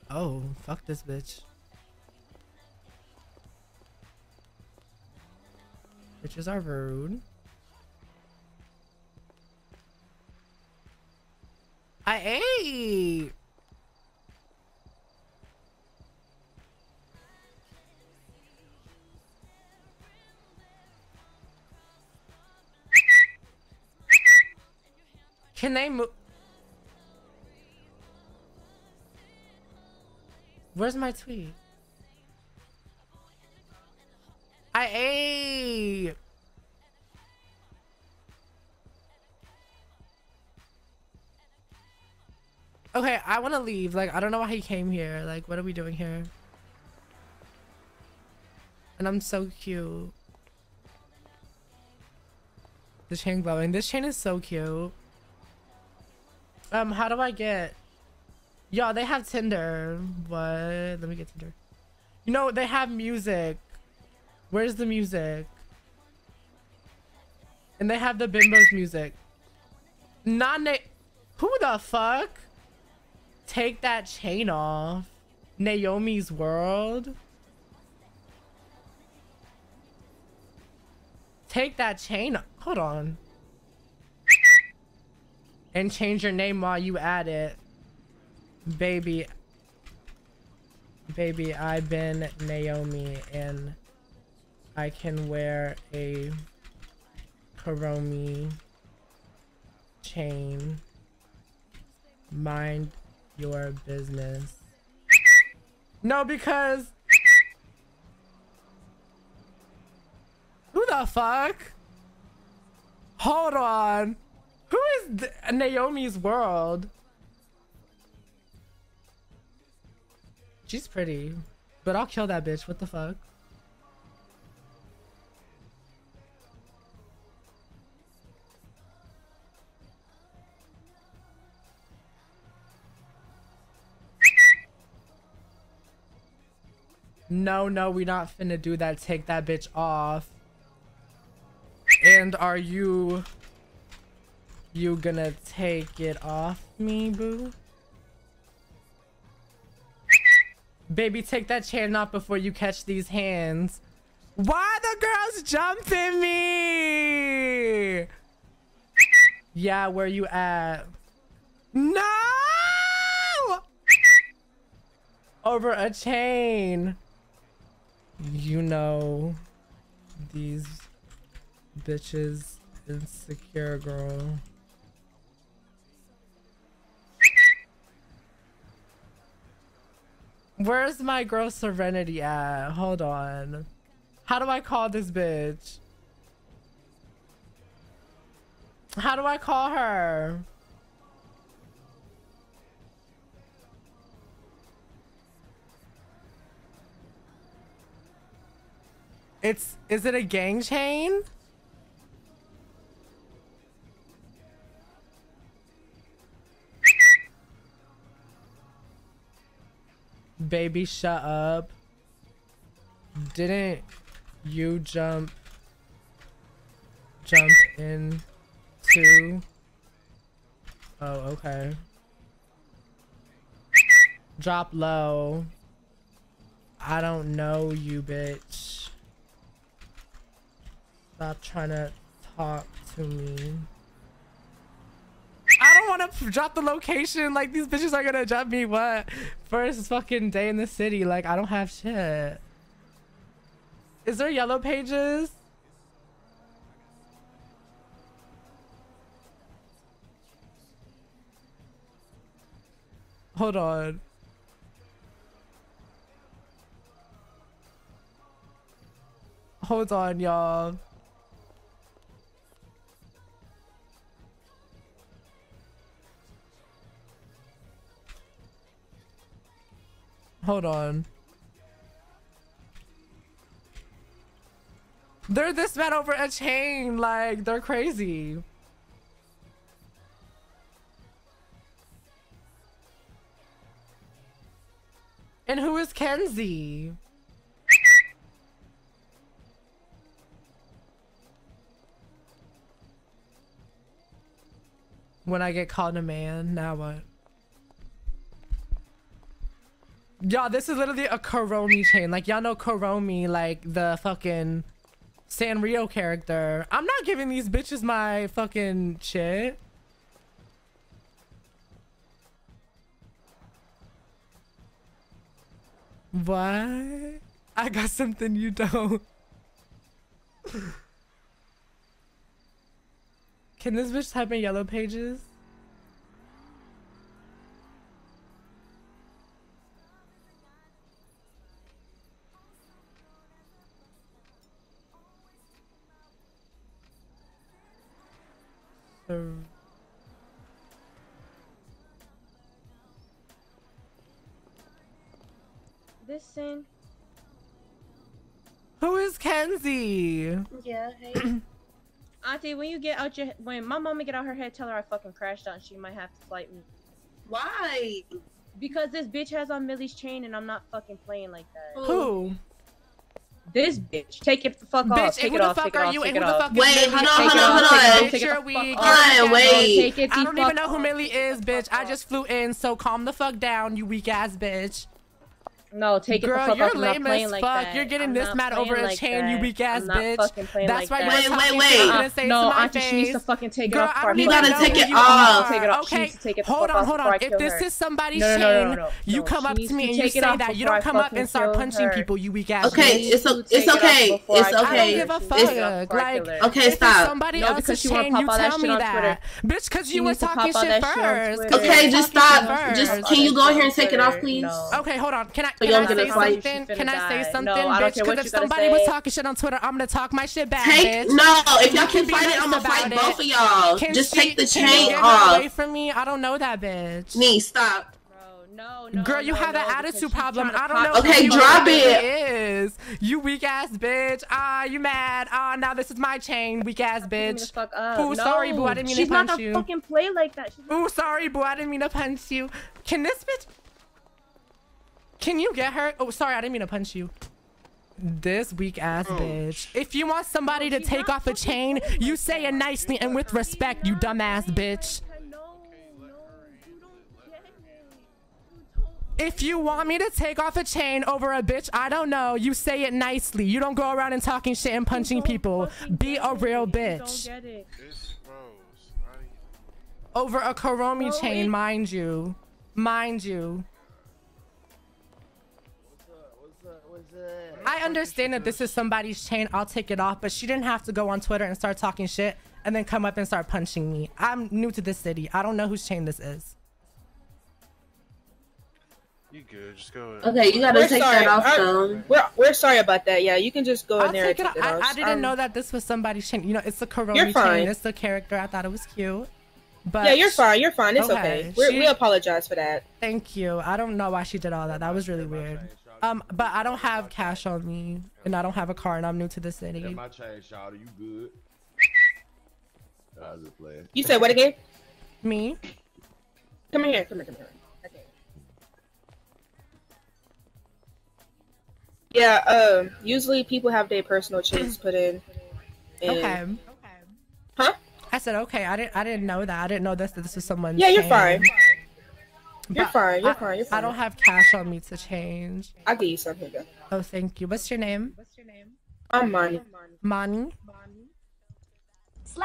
Oh, fuck this bitch. Bitches are rude. I ate. Can they move? Where's my tweet? I ate. Okay, I want to leave. Like, I don't know why he came here. Like, what are we doing here? And I'm so cute. The chain glowing. This chain is so cute. How do I get? Yo, they have Tinder. What? Let me get Tinder. You know, they have music. Where's the music? And they have the Bimbo's music. Not who the fuck? Take that chain off. Naomi's World. Take that chain. Hold on. And change your name while you at it. Baby, I've been Naomi and I can wear a Kuromi chain. Mind your business. No, because who the fuck? Hold on. Who is Naomi's World? She's pretty, but I'll kill that bitch. What the fuck? No, we not finna do that. Take that bitch off. And are you gonna take it off me, boo? Baby, take that chain off before you catch these hands. Why the girls jumping me? Yeah, where you at? No! Over a chain. You know, these bitches insecure, girl. Where's my girl Serenity at? Hold on. How do I call this bitch? How do I call her? Is it a gang chain? Baby, shut up. Didn't you jump in too? Oh, okay. Drop low. I don't know you, bitch. Stop trying to talk to me. I don't want to drop the location. Like, these bitches are gonna jump me. What? First fucking day in the city. Like, I don't have shit. Is there yellow pages? Hold on. Hold on, y'all. Hold on. They're this mad over a chain. Like, they're crazy. And who is Kenzie? When I get called a man, now what? Y'all, this is literally a Kuromi chain. Like, y'all know Kuromi, like the fucking Sanrio character. I'm not giving these bitches my fucking shit. What? I got something you don't. Can this bitch type in Yellow Pages? Listen. Who is Kenzie? Yeah, hey. Auntie, when my mama get out her head, tell her I fucking crashed out and she might have to fight me. Why? Because this bitch has on Millie's chain and I'm not fucking playing like that. Who? This bitch. Take it the fuck off. Bitch, Take who it the off. fuck Take it are off. you? Take And it who the off. fuck is Wait, Millie? hold on. Bitch, your wig. Wait. Take it I don't even know who Millie is, bitch. I just flew in, so calm the fuck down, you weak ass bitch. No, take it the fuck off. Girl, I'm you're not lame playing as like fuck. that. You're getting I'm this not mad over playing a like chain, that. you weak ass I'm not bitch. fucking playing That's like why that. you're talking Wait. shit. You're gonna say No, to my Auntie, she needs to face. fucking take it Girl, off. I don't You even gotta know take who it you off. are. Take it off. She Okay, needs to take it the hold fuck on, off hold before on. I If kill this her. is somebody's No, chain, you No, come she up needs to me to and you take it say off that. You before don't I come up fucking and start kill punching her. people, you weak ass Okay, bitch. it's okay. Take it off before It's I kill I don't okay. her. give a She needs to take it off fuck. before I Like, kill her. Okay, if it's stop. somebody No, else's because she wanna chain, pop you all that tell shit me on that. Bitch, cause She you was needs to talking pop all shit that shit on first. Twitter. Okay, just stop. Just can you go here and take it off, Twitter. please? No. Okay, hold on. Can I you don't say get a fight. something? She's Can I finna say die. something, No, I don't bitch? care what Because if you gotta somebody was say. talking shit on Twitter, I'm gonna talk my shit back, Take bitch. no. If y'all You can be fight nice it, I'm gonna about fight it. both of y'all. Can Just she- take the can you chain get her off. away from me? I don't know that bitch. Nee, stop. No, Girl, you have an because attitude she's problem. trying I to don't know. pop- Okay, who drop you it. Is you weak ass bitch? Ah, you mad? Ah, now this is my chain, weak ass bitch. Fuck up. Ooh, sorry, boo. I didn't mean to punch She's you. not gonna fucking play like that. Ooh, sorry, boo. I didn't mean to punch you. Can this bitch? Can you get her? Oh, sorry, I didn't mean to punch you. This weak ass bitch. If you want somebody to take off a chain, you say it nicely and with respect, you dumbass bitch. If you want me to take off a chain over a bitch, I don't know, you say it nicely. You don't go around and talking shit and punching people. Be a real bitch. Over a Kuromi chain, mind you. Mind you. I understand that this is somebody's chain. I'll take it off, but she didn't have to go on Twitter and start talking shit and then come up and start punching me. I'm new to this city. I don't know whose chain this is. You good? Just go ahead. Okay, you gotta take that off though. We're sorry about that. Yeah, you can just go in there and take it off. I didn't know that this was somebody's chain. You know, it's the Kuromi You're fine. chain. It's the character. I thought it was cute. But yeah, you're fine. You're fine. It's okay. okay. We apologize for that. Thank you. I don't know why she did all that. That was really weird. But I don't have cash on me, and I don't have a car, and I'm new to the city. That's my chain, shawty. You good? I was just playing. You said what again? Me? Come here. Come here. Okay. Yeah. Usually people have their personal chains put in. Okay. Huh? I said okay. I didn't know that. I didn't know this was someone's Yeah, you're chain. fine. You're But fine. You're fine. You're fine. I don't have cash on me to change. I'll give you something. Though. Oh, thank you. What's your name? I'm Money. Mani? Slay!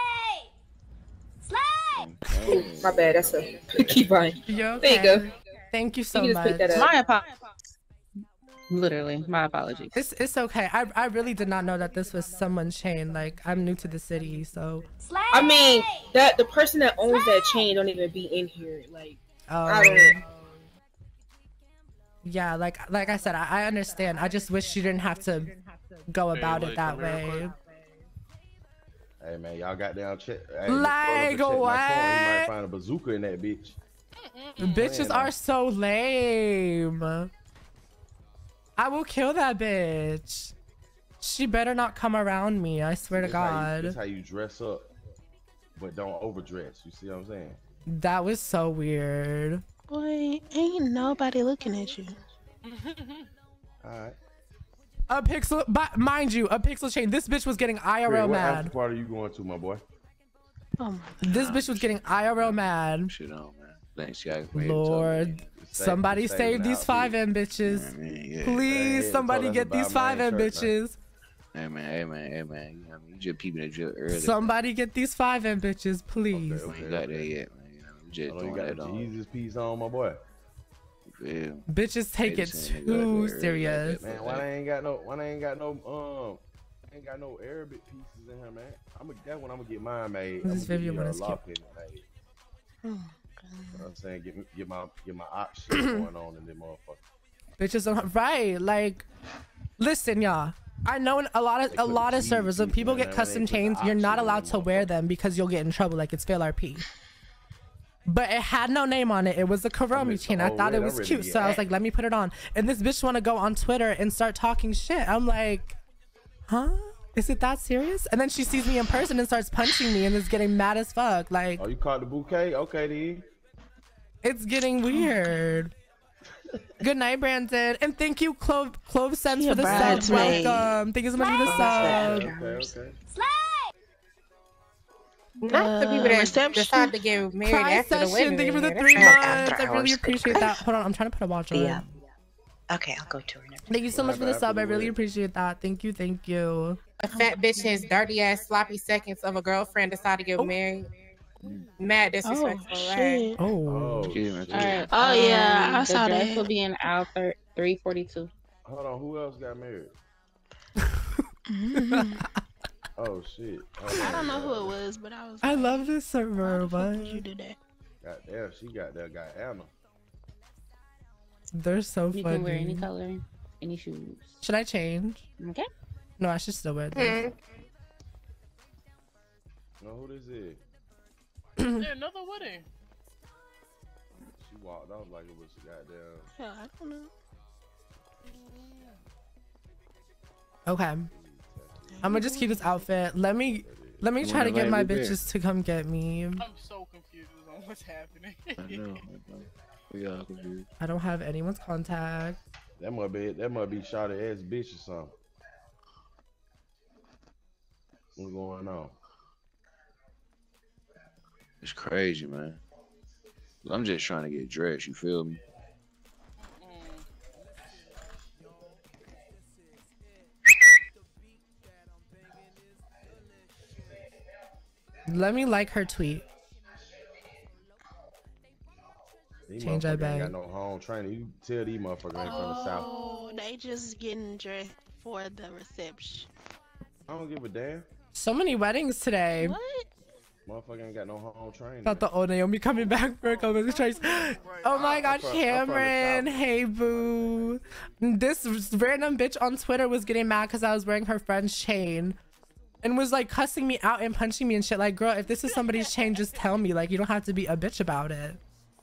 Slay! Ooh, my bad. That's a keep on. You okay? There you go. Thank you so You can just much. pick that up. My apologies. Literally, my apologies. It's okay. I really did not know that this was someone's chain. Like, I'm new to the city, so. Slay! I mean, that the person that owns that chain don't even be in here. Like, I don't. Yeah, like I said, I understand. I just wish she didn't have to go about it that way. Hey man, y'all got down check. Hey, Like check what? My car. You might find a bazooka in that bitch. Bitches are so lame. I will kill that bitch. She better not come around me. I swear to God. That's how you dress up, but don't overdress. You see what I'm saying? That was so weird. Boy, ain't nobody looking at you. Alright. A pixel, but mind you, a pixel chain. This bitch was getting IRL What after mad. party you going to, my boy? Oh my God. This bitch was getting IRL mad. Shit on, man. Thanks, guys. Lord, somebody save these 5M bitches. Please, somebody get these 5M bitches. Hey man. You know what I mean? You just peeping at you early. Somebody get these 5M bitches, please. We ain't got there yet, man. You know, we just you got the Jesus piece on, my boy. Yeah. Bitches take it too serious. Man, why they ain't got no Arabic pieces in here, man? That's when I'm gonna get mine made. This video one is cute. You know what I'm saying? Get my option going on in this motherfucker. Bitches don't, right, like, listen, y'all. I know in a lot of servers, when people get custom chains, you're not allowed to wear them because you'll get in trouble, like it's fail RP. But it had no name on it. It was a Kuromi chain. I thought it was cute, so I was like, let me put it on. And this bitch want to go on Twitter and start talking shit. I'm like, huh? Is it that serious? And then she sees me in person and starts punching me and is getting mad as fuck. Like, oh, you caught the bouquet? Okay, then. It's getting weird. Good night, Brandon. And thank you, Clove Sense, for the sub. Welcome. Thank you so much for the sub. Okay. Not the people that decide to get married after the wedding. Thank you for the 3 months. I really appreciate that. Hold on, I'm trying to put a watch on. Yeah. Okay, I'll go to her. Thank you so much for the sub. I really appreciate that. Thank you, thank you. A fat bitch has dirty ass sloppy seconds of a girlfriend decide to get married. Mad disrespectful, right? Oh yeah, I saw that. This will be in hour 3:42. Hold on, who else got married? Oh shit! I don't know who it was, but I was. I love this server, but you did that. Goddamn, she got Anna. They're so funny. You can wear any color, any shoes. Should I change? Okay. No, I should still wear this. Know who this is? Yeah, another wedding. She walked off like it was goddamn. Yeah, I don't know. Okay. I'm gonna just keep this outfit. Let me try to get my bitches to come get me. I'm so confused on what's happening. I know. We are confused. I don't have anyone's contact. That must be shawty ass bitch or something. What's going on? It's crazy, man. I'm just trying to get dressed, you feel me? Let me like her tweet. Change I bag. Ain't got no home training. You tell these motherfuckers ain't from the south. Oh, they just getting dressed for the reception. I don't give a damn. So many weddings today. What? Motherfucker ain't got no home training. Thought the old Naomi coming back for a couple of tries. Oh my god, Cameron. Hey boo. This random bitch on Twitter was getting mad because I was wearing her friend's chain. And was like cussing me out and punching me and shit. Like, girl, if this is somebody's chain, just tell me. Like, you don't have to be a bitch about it.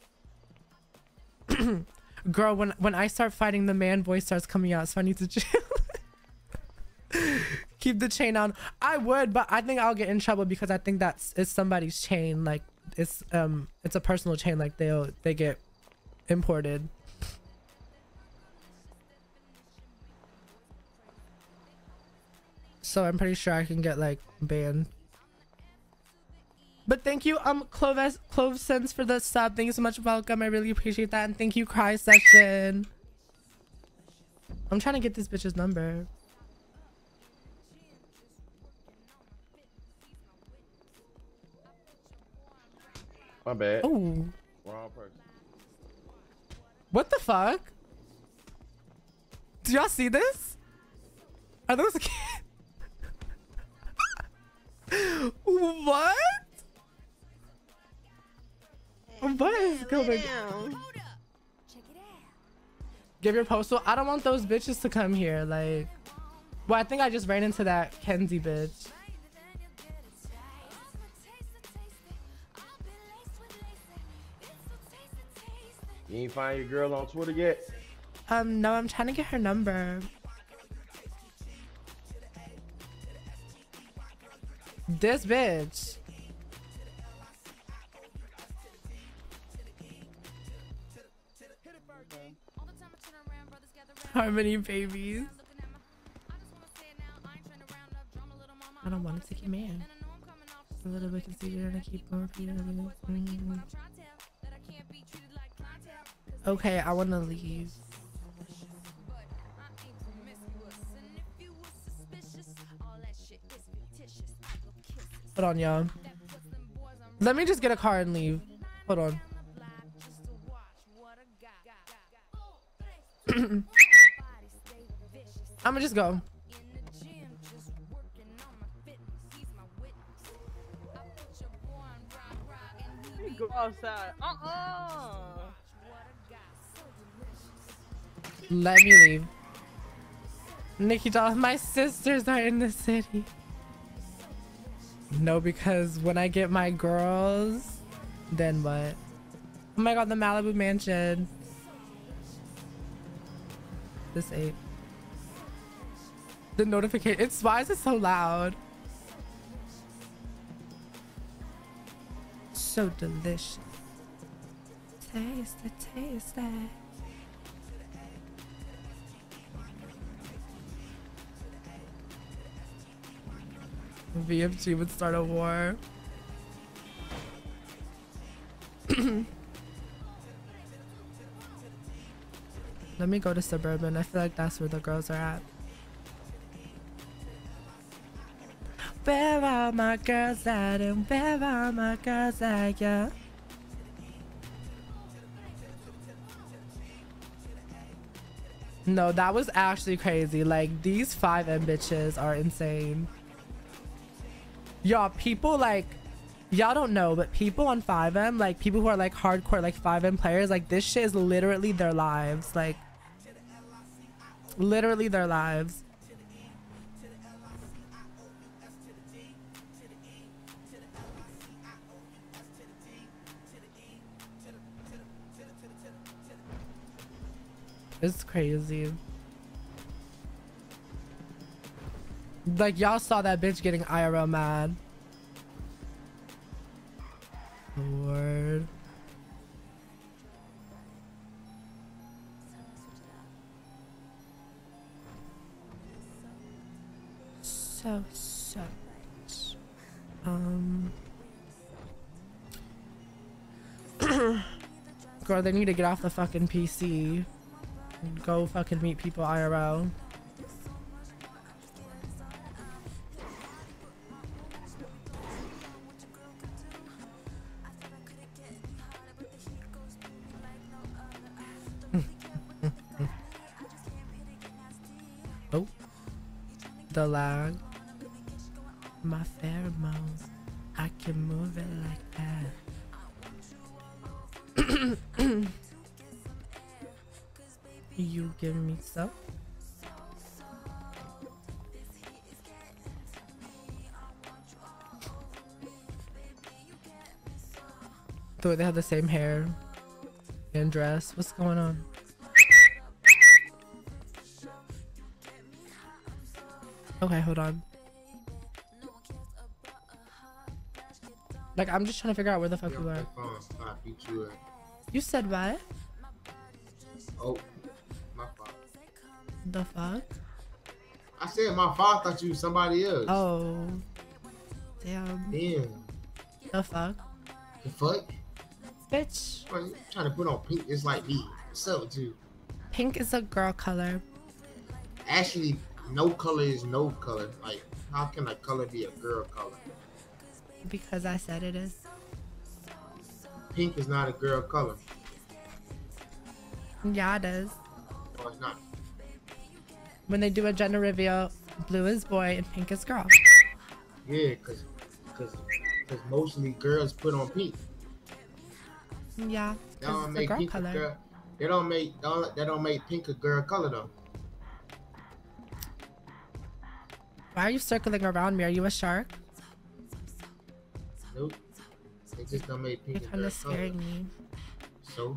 Girl, when I start fighting, the man voice starts coming out, so I need to chill. Keep the chain on. I would, but I think I'll get in trouble because I think it's somebody's chain. Like, it's a personal chain. Like, they get imported. So I'm pretty sure I can get like banned. But thank you, Clove Sense for the sub. Thank you so much. Welcome. I really appreciate that. And thank you, Cry Session. I'm trying to get this bitch's number. My bad. Oh. Wrong person. What the fuck? Do y'all see this? Are those a kid? What? What is going on? Give your postal. I don't want those bitches to come here. Like, well, I think I just ran into that Kenzie bitch. You ain't find your girl on Twitter yet? No, I'm trying to get her number. This bitch. How many babies? I don't want to take your man. A little bit conceited and I keep going for you. Okay, I want to leave. Hold on, y'all. Let me just get a car and leave. Hold on. I'ma just go. Go outside. Let me leave. Nikki Doll, my sisters are in the city. No, because when I get my girls, then what? Oh my god, the Malibu mansion. This 8. The notification. It's why is it so loud? So delicious. Taste it, taste it. VFG would start a war. Let me go to Suburban. I feel like that's where the girls are at. Where are my girls at and where are my girls at, yeah? No, that was actually crazy. Like, these 5M bitches are insane. Y'all, people like, y'all don't know, but people on 5M, like people who are like hardcore like 5M players, like this shit is literally their lives. Like, literally their lives. It's crazy. Like, y'all saw that bitch getting IRL mad. Lord. So much. Girl, they need to get off the fucking PC. Go fucking meet people IRL. Oh, the lag. My pheromones, I can move it like that. You give me some. Though they have the same hair and dress. What's going on? Okay, hold on. Like, I'm just trying to figure out where the fuck you are. You said what? Oh, my fault. The fuck? I said my fault. I thought you was somebody else. Oh. Damn. Damn. The fuck? The fuck? Bitch. Well, you trying to put on pink just like me. What's up with you? Pink is a girl color. Actually, no color is no color. Like, how can a color be a girl color? Because I said it is. Pink is not a girl color. Yeah, it is. No, it's not. When they do a gender reveal, blue is boy and pink is girl. Yeah, cause mostly girls put on pink. Yeah, That it's a girl color. They don't make pink a girl color though. Why are you circling around me? Are you a shark? Nope. They just don't make pink a You're girl kind of scaring color. me. So?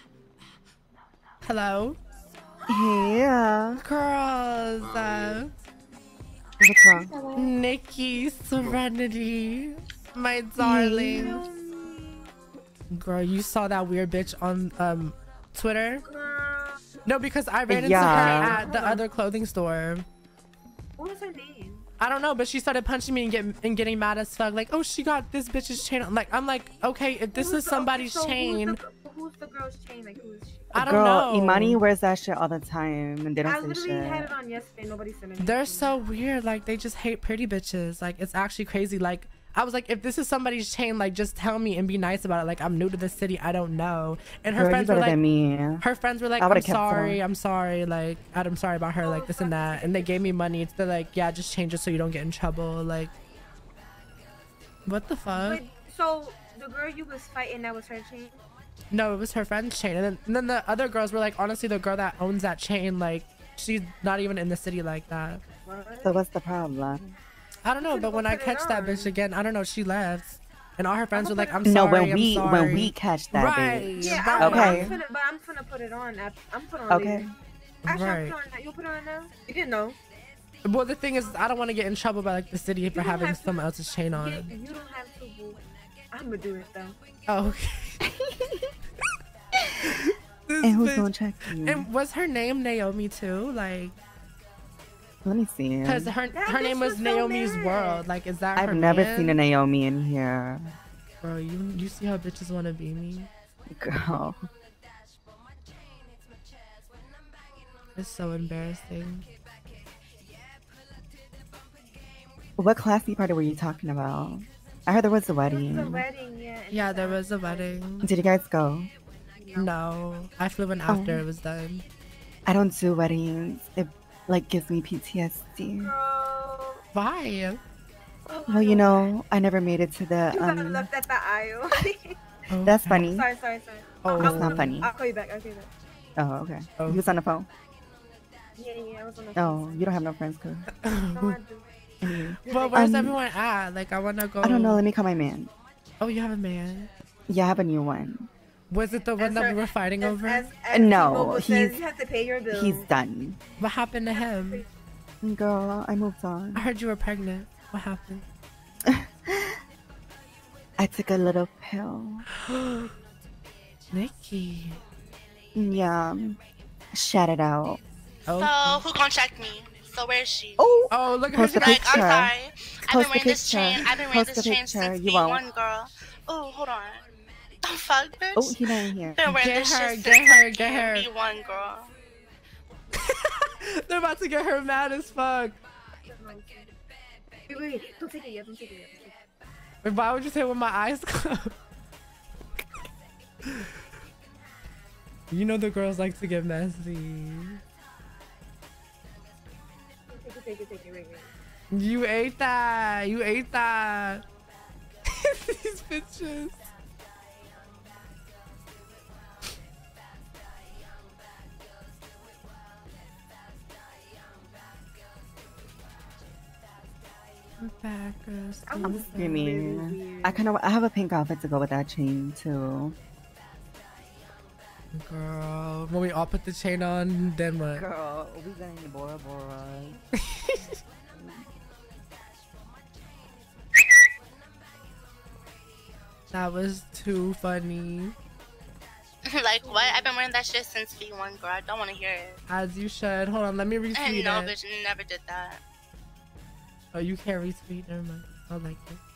Hello? Yeah. Girls. What's wrong? Nikki, Serenity. My darling. Yeah. Girl, you saw that weird bitch on Twitter? No, because I ran into her at the other clothing store. What was her name? I don't know, but she started punching me and getting mad as fuck. Like, oh, she got this bitch's chain. I'm like, okay, if this is somebody's chain, who's the girl's chain? Like who's she? I don't Girl, know. Imani wears that shit all the time, and they I don't say literally shit. had it on yesterday. Nobody said anything. They're so weird. Like they just hate pretty bitches. Like it's actually crazy. Like I was like, if this is somebody's chain, like just tell me and be nice about it. Like I'm new to the city, I don't know. And her Girl, friends you were better like, than me. her friends were like, I I'm would've kept sorry, her. I'm sorry. Like I'm sorry about her, like this and that. And they gave me money. They're like, yeah, just change it so you don't get in trouble. Like, what the fuck? Wait, so the girl you was fighting, that was her chain? No, it was her friend's chain. And then the other girls were like, honestly, the girl that owns that chain, like she's not even in the city like that. So what's the problem? I don't know, but when I catch that bitch again, I don't know, she left. And all her friends were like, I'm No, sorry, when we catch that right. bitch. Yeah, Okay. I'm finna put it on. I'm put on Okay. later. Actually, Right. I'm put on now. You'll put it on now? You didn't know. Well, the thing is, I don't want to get in trouble by like the city for don't having have to- someone else's chain on. You don't have to, boo. I'm gonna do it though. Oh, okay. This And who's bitch- gonna check you? And was her name Naomi too? Like, Let me see. because her name was Naomi's World. Like, is that her I've never man? seen a Naomi in here. Bro, you see how bitches want to be me? Girl. It's so embarrassing. What classy party were you talking about? I heard there was a wedding. The wedding, yeah. Yeah, there was a wedding. Did you guys go? No, I flew in after it was done. I don't do weddings. It like gives me PTSD. Why? Well, you know, I never made it to the You got left at the aisle. That's funny. Sorry. Oh, That's not funny. I'll call you back. Okay. Oh, okay. You was on the phone? Yeah, I was on the Oh, you don't have no friends, cause. Well, where's everyone at? Like, I want to go. I don't know. Let me call my man. Oh, you have a man? Yeah, I have a new one. Was it the one that we were fighting over? No, T-Mobile says he's you have to pay your bills. he's done. What happened to him? Girl, I moved on. I heard you were pregnant. What happened? I took a little pill. Nikki. Yeah. Shout it out. So who gonna check me? So where is she? Oh, look at post her. a Like, picture. I'm sorry. I've been Post a wearing this picture. chain. I've been wearing Post this a chain picture. since You V1, won't. girl. Oh, hold on. The fuck, bitch? Oh, he not in here. Been wearing Get this her, shit get since her, get her. V1, girl. They're about to get her mad as fuck. Wait, don't take it yet. Wait, why would you say with my eyes closed? You know the girls like to get messy. Take it. Wait. You ate that. You ate that. These bitches. I'm screaming. I have a pink outfit to go with that chain too. Girl, when we all put the chain on, then what? Girl, we gonna need Bora Bora. That was too funny. Like, what? I've been wearing that shit since V1, girl. I don't want to hear it. As you should. Hold on, let me retweet No, it. bitch, never did that. Oh, you can't retweet. Never mind. I like it.